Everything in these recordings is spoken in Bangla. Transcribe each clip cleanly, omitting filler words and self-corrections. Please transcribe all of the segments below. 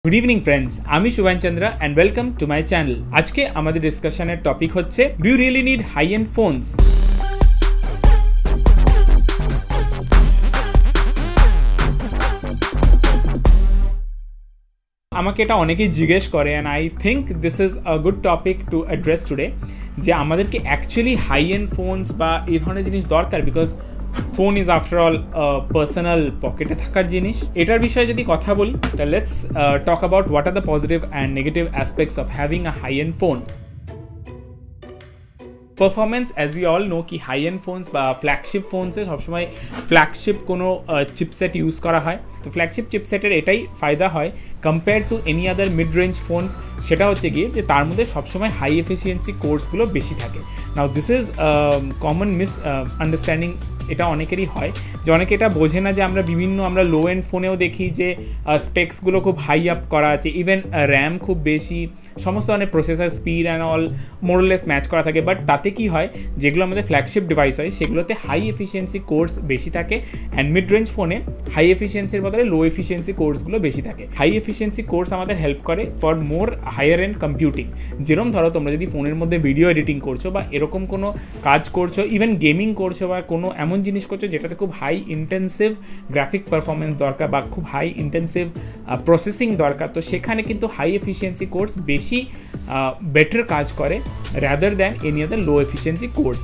গুড ইভিনিং ফ্রেন্ডস, আমি Shuvan Chandra and welcome to my channel. আজকে আমাদের ডিসকাশনের টপিক হচ্ছে do you really need high end phones. আমাকে এটা অনেকেই জিজ্ঞেস করে and I think this is a good topic to address today, যে আমাদেরকে অ্যাকচুয়ালি হাই এন্ড ফোনস বা এই ধরনের জিনিস দরকার, because phone is after all personal পকেটে থাকার জিনিস। এটার বিষয়ে যদি কথা বলি, তা let's talk about what are the positive and negative aspects of having a high end phone. Performance as we all know কি হাই এন্ড ফোনস বা ফ্ল্যাগশিপ ফোনসে সবসময় ফ্ল্যাগশিপ কোনো চিপসেট ইউজ করা হয়। তো ফ্ল্যাগশিপ চিপসেটের এটাই ফায়দা হয় compare to any other mid range phones, সেটা হচ্ছে গিয়ে যে তার মধ্যে সবসময় হাই এফিসিয়েন্সি কোর্সগুলো বেশি থাকে। Now this is common misunderstanding, এটা অনেকেরই হয় যে অনেকে এটা বোঝে না যে আমরা লো এন্ড ফোনেও দেখি যে স্পেক্সগুলো খুব হাই আপ করা আছে, ইভেন র্যাম খুব বেশি, সমস্ত ধরনের processor speed and all more or less match করা থাকে। বাট তাতে কি হয়, যেগুলো আমাদের ফ্ল্যাগশিপ ডিভাইস হয় সেগুলোতে হাই এফিসিয়েন্সি কোর্স বেশি থাকে, অ্যান্ড মিড রেঞ্জ ফোনে হাই এফিসিয়েন্সির বদলে লো এফিসিয়েন্সি কোর্সগুলো বেশি থাকে। হাই এফিসিয়েন্সি কোর্স আমাদের হেল্প করে for more higher end computing. যেরকম ধরো তোমরা যদি ফোনের মধ্যে ভিডিও এডিটিং করছো বা এরকম কোনো কাজ করছো, ইভেন গেমিং করছো বা কোনো এমন জিনিস করছো যেটাতে খুব হাই ইন্টেন্সিভ গ্রাফিক পারফরমেন্স দরকার বা খুব হাই ইন্টেন্সিভ প্রসেসিং দরকার, তো সেখানে কিন্তু হাই এফিসিয়েন্সি কোর্স বেশি বেটার কাজ করে rather than any other low efficiency cores.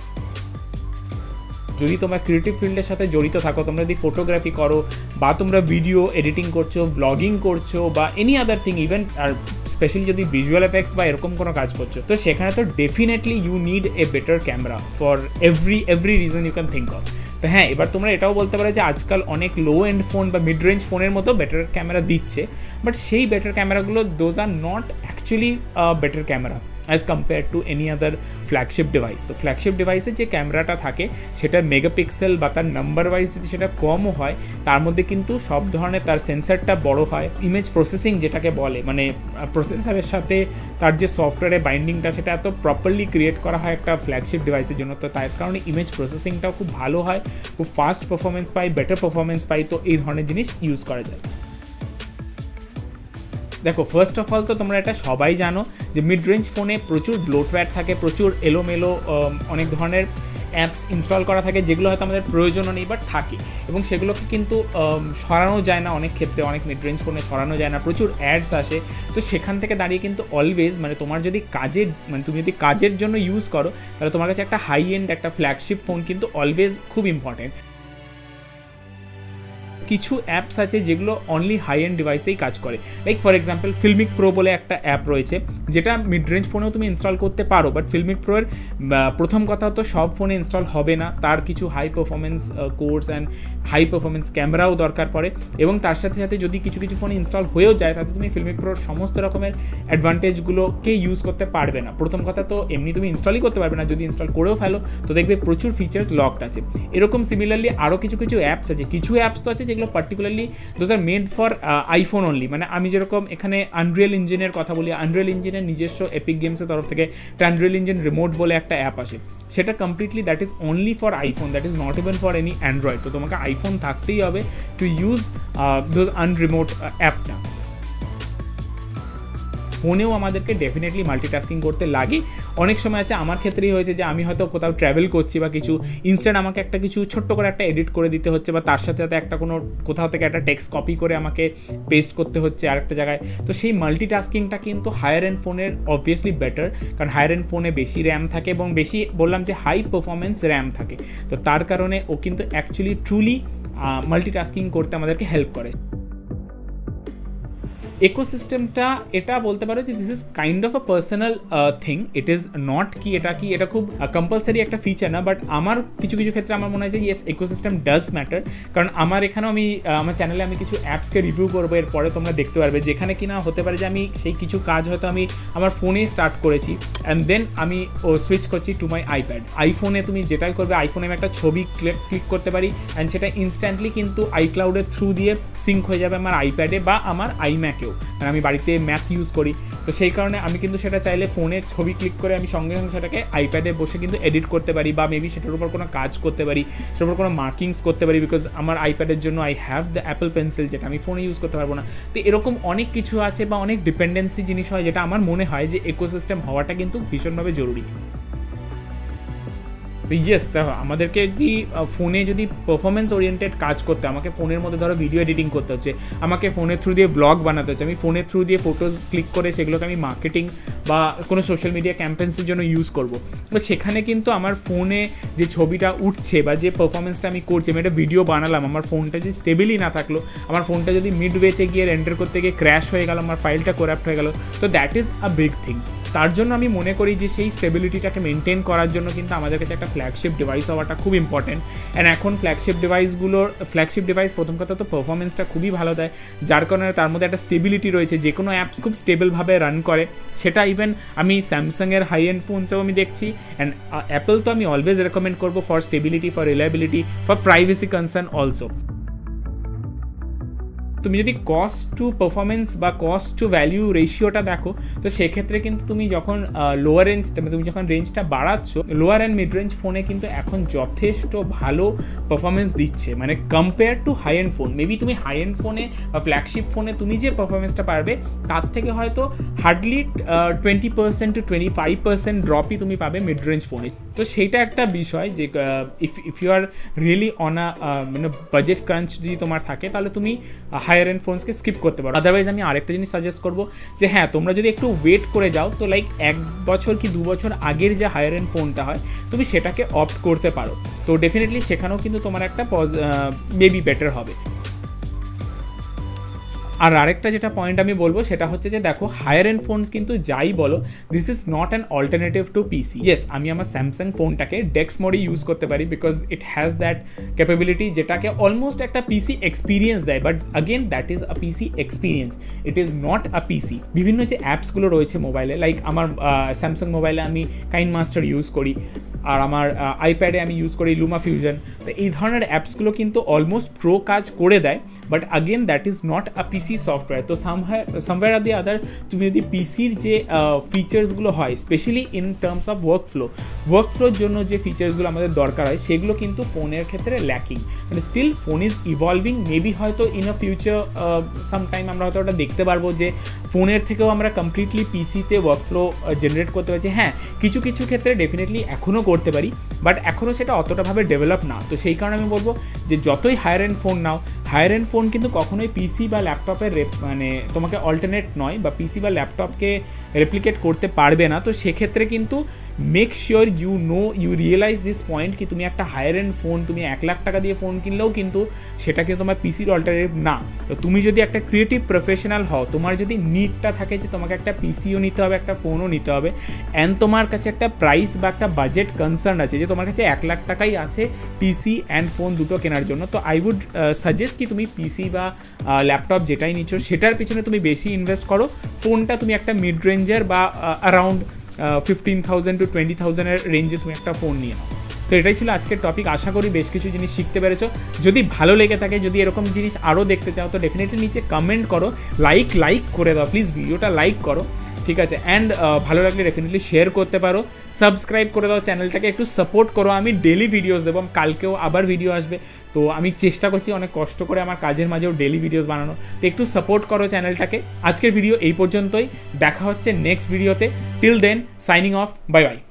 যদি তোমরা ক্রিয়েটিভ ফিল্ডের সাথে জড়িত থাকো, তোমরা যদি ফটোগ্রাফি করো বা তোমরা ভিডিও এডিটিং করছো, ব্লগিং করছো বা এনি আদার থিং, ইভেন আর স্পেশালি যদি ভিজুয়াল এফেক্টস বা এরকম কোনো কাজ করছো, তো সেখানে তো definitely you need a better camera for every reason you can think of. তো হ্যাঁ, এবার তোমরা এটাও বলতে পারো যে আজকাল অনেক লো এন্ড ফোন বা মিড রেঞ্জ ফোনের মতো বেটার ক্যামেরা দিচ্ছে, বাট সেই বেটার ক্যামেরাগুলো those are not actually better camera as compare to any other flagship device. তো ফ্ল্যাগশিপ ডিভাইসে যে ক্যামেরাটা থাকে সেটার মেগাপিক্সেল বা তার নাম্বার ওয়াইজ যদি সেটা কমও হয়, তার মধ্যে কিন্তু সব ধরনের তার সেন্সারটা বড় হয়, ইমেজ প্রসেসিং যেটাকে বলে, মানে প্রসেসরের সাথে তার যে সফটওয়্যারের বাইন্ডিংটা সেটা এত প্রপারলি ক্রিয়েট করা হয় একটা ফ্ল্যাগশিপ ডিভাইসের জন্য, তো তার কারণে ইমেজ প্রসেসিংটাও খুব ভালো হয়, খুব ফাস্ট পারফরমেন্স পাই, বেটার পারফরমেন্স পাই। তো এই ধরনের জিনিস ইউজ করা যায়। দেখো, ফার্স্ট অফ অল তো তোমরা এটা সবাই জানো যে মিড রেঞ্জ ফোনে প্রচুর ব্লোটওয়্যার থাকে, প্রচুর এলোমেলো অনেক ধরনের অ্যাপস ইনস্টল করা থাকে যেগুলো হয়তো আমাদের প্রয়োজনও নেই বাট থাকে, এবং সেগুলোকে কিন্তু সরানো যায় না, অনেক ক্ষেত্রে অনেক মিড রেঞ্জ ফোনে সরানো যায় না, প্রচুর অ্যাডস আসে। তো সেখান থেকে দাঁড়িয়ে কিন্তু অলওয়েজ তোমার যদি তুমি যদি কাজের জন্য ইউজ করো, তাহলে তোমার কাছে একটা হাই এন্ড একটা ফ্ল্যাগশিপ ফোন কিন্তু অলওয়েজ খুব ইম্পর্টেন্ট। কিছু অ্যাপস আছে যেগুলো অনলি হাই এন্ড ডিভাইসেই কাজ করে, like for example Filmic Pro বলে একটা অ্যাপ রয়েছে যেটা মিড রেঞ্জ ফোনেও তুমি ইনস্টল করতে পারো, বাট ফিল্মিক প্রোয়ের প্রথম কথা তো সব ফোনে ইনস্টল হবে না, তার কিছু high performance cores and high performance ক্যামেরাও দরকার পড়ে, এবং তার সাথে সাথে যদি কিছু কিছু ফোনে ইনস্টল হয়েও যায় তাতে তুমি ফিল্মিক প্রোর সমস্ত রকমের অ্যাডভান্টেজগুলোকে ইউজ করতে পারবে না। প্রথম কথা তো এমনি তুমি ইনস্টলই করতে পারবে না, যদি ইনস্টল করেও ফেলো তো দেখবে প্রচুর ফিচার্স লকড আছে। এরকম সিমিলারলি আরও কিছু অ্যাপস আছে, কিছু অ্যাপস তো আছে যেগুলো particularly those are made for iPhone only. মানে আমি যেরকম এখানে আনরিয়েল ইঞ্জিনের কথা বলি, আনরিয়েল ইঞ্জিনের নিজস্ব এপিক গেমসের তরফ থেকে একটা আনরিয়েল ইঞ্জিন রিমোট বলে একটা অ্যাপ আসে, সেটা completely that is only for iPhone, that is not even for any Android. তো তোমাকে আইফোন থাকতেই হবে টু ইউজ দোজ আনরিমোট অ্যাপটা। ফোনেও আমাদেরকে ডেফিনেটলি মাল্টিটাস্কিং করতে লাগে। অনেক সময় আছে, আমার ক্ষেত্রেই হয়েছে যে আমি হয়তো কোথাও ট্র্যাভেল করছি বা কিছু, ইনস্ট্যান্ট আমাকে একটা কিছু ছোট্ট করে একটা এডিট করে দিতে হচ্ছে, বা তার সাথে সাথে একটা কোথাও থেকে একটা টেক্সট কপি করে আমাকে পেস্ট করতে হচ্ছে আরেকটা জায়গায়। তো সেই মাল্টিটাস্কিংটা কিন্তু হায়ার এন্ড ফোনের অবভিয়াসলি বেটার, কারণ হায়ার এন্ড ফোনে বেশি র্যাম থাকে এবং বেশি বললাম যে হাই পারফরমেন্স র্যাম থাকে, তো তার কারণে ও কিন্তু অ্যাকচুয়ালি ট্রুলি মাল্টিটাস্কিং করতে আমাদেরকে হেল্প করে। ইকোসিস্টেমটা এটা বলতে পারো যে this is kind of a personal thing, it is not কি এটা খুব কম্পালসারি একটা ফিচার না, বাট আমার কিছু ক্ষেত্রে আমার মনে হয় যে ইয়েস ইকোসিস্টেম ডাজ ম্যাটার, কারণ আমার এখানেও আমার চ্যানেলে আমি কিছু অ্যাপসকে রিভিউ করবো, এরপরে তোমরা দেখতে পারবে যেখানে কিনা হতে পারে যে আমি সেই কিছু কাজ হয়তো আমি আমার ফোনে স্টার্ট করেছি অ্যান্ড দেন আমি সুইচ করছি টু মাই আইপ্যাড। আইফোনে তুমি যেটাই করবে, আইফোনে আমি একটা ছবি ক্লিক করতে পারি অ্যান্ড সেটা ইনস্ট্যান্টলি কিন্তু আইক্লাউডের থ্রু দিয়ে সিঙ্ক হয়ে যাবে আমার আইপ্যাডে বা আমার আইম্যাকেও। থাকলেও, কারণ আমি বাড়িতে ম্যাক ইউজ করি, তো সেই কারণে আমি কিন্তু সেটা চাইলে ফোনে ছবি ক্লিক করে আমি সঙ্গে সঙ্গে সেটাকে আইপ্যাডে বসে কিন্তু এডিট করতে পারি, বা মেবি সেটার উপর কোনো কাজ করতে পারি, সেটার উপর কোনো মার্কিংস করতে পারি, বিকজ আমার আইপ্যাডের জন্য I have the Apple pencil, যেটা আমি ফোনে ইউজ করতে পারবো না। তো এরকম অনেক কিছু আছে বা অনেক ডিপেন্ডেন্সি জিনিস হয়, যেটা আমার মনে হয় যে ইকোসিস্টেম হওয়াটা কিন্তু ভীষণভাবে জরুরি। ইয়েস, দেখো আমাদেরকে যদি ফোনে যদি পারফরমেন্স ওরিয়েন্টেড কাজ করতে, আমাকে ফোনের মধ্যে ধরো ভিডিও এডিটিং করতে হচ্ছে, আমাকে ফোনের থ্রু দিয়ে ব্লগ বানাতে হচ্ছে, আমি ফোনের থ্রু দিয়ে ফটোজ ক্লিক করে সেগুলোকে আমি মার্কেটিং বা কোনো সোশ্যাল মিডিয়া ক্যাম্পেন্সের জন্য ইউজ করবো, তো সেখানে কিন্তু আমার ফোনে যে ছবিটা উঠছে বা যে পারফরমেন্সটা আমি করছি, আমি একটা ভিডিও বানালাম, আমার ফোনটা যদি স্টেবলই না থাকলো, আমার ফোনটা যদি মিডওয়েতে গিয়ে রেন্ডার করতে গিয়ে ক্র্যাশ হয়ে গেল, আমার ফাইলটা করাপ্ট হয়ে গেল, তো that is a big thing. তার জন্য আমি মনে করি যে সেই স্টেবিলিটিটাকে মেনটেন করার জন্য কিন্তু আমাদের কাছে একটা ফ্ল্যাগশিপ ডিভাইস হওয়াটা খুব ইম্পর্টেন্ট। অ্যান্ড এখন ফ্ল্যাগশিপ ডিভাইস প্রথম কথা তো পারফরমেন্সটা খুবই ভালো দেয়, যার কারণে তার মধ্যে একটা স্টেবিলিটি রয়েছে, যে কোনো অ্যাপস খুব স্টেবলভাবে রান করে, সেটা ইভেন আমি স্যামসাংয়ের হাই এন্ড ফোনসেও আমি দেখছি। অ্যান্ড অ্যাপল তো আমি অলওয়েজ রেকমেন্ড করবো for stability, for reliability, for privacy concern also. তুমি যদি কস্ট টু পারফরমেন্স বা কস্ট টু ভ্যালিউ রেশিওটা দেখো, তো সেক্ষেত্রে কিন্তু তুমি যখন লোয়ার রেঞ্জ, তুমি যখন রেঞ্জটা বাড়াচ্ছ, lower and mid range phone কিন্তু এখন যথেষ্ট ভালো পারফরমেন্স দিচ্ছে, মানে compare to high end phone. Maybe তুমি হাই এন্ড ফোনে বা ফ্ল্যাগশিপ ফোনে তুমি যে পারফরমেন্সটা পারবে, তার থেকে হয়তো হার্ডলি 20% to 25% ড্রপই তুমি পাবে মিড রেঞ্জ ফোনে। তো সেইটা একটা বিষয় যে if you are really on a মানে বাজেট ক্রাঞ্চ যদি তোমার থাকে, তাহলে তুমি হায়ার এন্ড ফোনসকে স্কিপ করতে পারো। আদারওয়াইজ আমি আরেকটা জিনিস সাজেস্ট করবো যে হ্যাঁ, তোমরা যদি একটু ওয়েট করে যাও, তো লাইক 1 বছর কি 2 বছর আগের যে হায়ার এন্ড ফোনটা হয়, তুমি সেটাকে অপ্ট করতে পারো, তো ডেফিনেটলি সেখানেও কিন্তু তোমার একটা মেবি বেটার হবে। আর আরেকটা যেটা পয়েন্ট আমি বলবো সেটা হচ্ছে যে দেখো, হায়ার এন্ড ফোনস কিন্তু যাই বলো, this is not an alternative to PC. Yes, আমি আমার স্যামসাং ফোনটাকে ডেস্ক মোডে ইউজ করতে পারি, because it has that capability যেটাকে অলমোস্ট একটা পিসি এক্সপিরিয়েন্স দেয়, but again that is a PC experience, it is not a PC. বিভিন্ন যে অ্যাপসগুলো রয়েছে মোবাইলে, লাইক আমার স্যামসাং মোবাইলে আমি কাইন মাস্টার ইউজ করি, আর আমার আইপ্যাডে আমি ইউজ করি লুমা ফিউশন, তো এই ধরনের অ্যাপসগুলো কিন্তু অলমোস্ট প্রো কাজ করে দেয়, but again that is not a PC software. তো সামওয়্যার আর দি আদার তুমি যদি পিসির যে ফিচার্সগুলো হয়, স্পেশালি ইন টার্মস অফ ওয়ার্কফ্লোর জন্য যে ফিচার্সগুলো আমাদের দরকার হয়, সেগুলো কিন্তু ফোনের ক্ষেত্রে ল্যাকিং। মানে still phone is evolving, maybe হয়তো ইন আ ফিউচার সামটাইম আমরা হয়তো ওটা দেখতে পারবো যে ফোনের থেকেও আমরা কমপ্লিটলি পিসিতে ওয়ার্কফ্লো জেনারেট করতে পারছি। হ্যাঁ, কিছু কিছু ক্ষেত্রে ডেফিনেটলি এখনও করতে পারি, বাট এখনও সেটা অতটাভাবে ডেভেলপ না। তো সেই কারণে আমি বলবো যে যতই হায়ার এন্ড ফোন নাও, হায়ার এন্ড ফোন কিন্তু কখনোই পিসি বা ল্যাপটপের মানে তোমাকে অল্টারনেট নয়, বা পিসি বা ল্যাপটপকে রেপ্লিকেট করতে পারবে না। তো সেক্ষেত্রে কিন্তু make sure you realize this point কি তুমি একটা হায়ার এন্ড ফোন, তুমি 1 লাখ টাকা দিয়ে ফোন কিনলেও কিন্তু সেটা কিন্তু তোমার পিসির অল্টারনেটিভ না। তো তুমি যদি একটা ক্রিয়েটিভ প্রফেশনাল হও, তোমার যদি নিডটা থাকে যে তোমাকে একটা পিসিও নিতে হবে, একটা ফোনও নিতে হবে, অ্যান্ড তোমার কাছে একটা প্রাইস বা একটা বাজেট কনসার্ন আছে যে তোমার কাছে 1 লাখ টাকাই আছে পিসি অ্যান্ড ফোন দুটো কেনার জন্য, তো আই উড সাজেস্ট কি তুমি পিসি বা ল্যাপটপ যেটাই নিচ্ছ সেটার পিছনে তুমি বেশি ইনভেস্ট করো, ফোনটা তুমি একটা মিড রেঞ্জের বা অ্যারাউন্ড 15,000 to 20,000 রেঞ্জে তুমি একটা ফোন নিয়ে নাও। তো এটাই ছিল আজকের টপিক, আশা করি বেশ কিছু জিনিস শিখতে পেরেছো। যদি ভালো লেগে থাকে, যদি এরকম জিনিস আরও দেখতে চাও, তো ডেফিনেটলি নিচে কমেন্ট করো, লাইক করে দাও প্লিজ, ভিডিওটা লাইক করো, ঠিক আছে? অ্যান্ড ভালো লাগলে ডেফিনেটলি শেয়ার করতে পারো, সাবস্ক্রাইব করে দাও চ্যানেলটাকে, একটু সাপোর্ট করো। আমি ডেলি ভিডিওস দেবো, কালকেও আবার ভিডিও আসবে, তো আমি চেষ্টা করছি অনেক কষ্ট করে আমার কাজের মাঝেও ডেলি ভিডিওস বানানো, তো একটু সাপোর্ট করো চ্যানেলটাকে। আজকের ভিডিও এই পর্যন্তই, দেখা হচ্ছে নেক্সট ভিডিওতে। Till then signing off, bye by.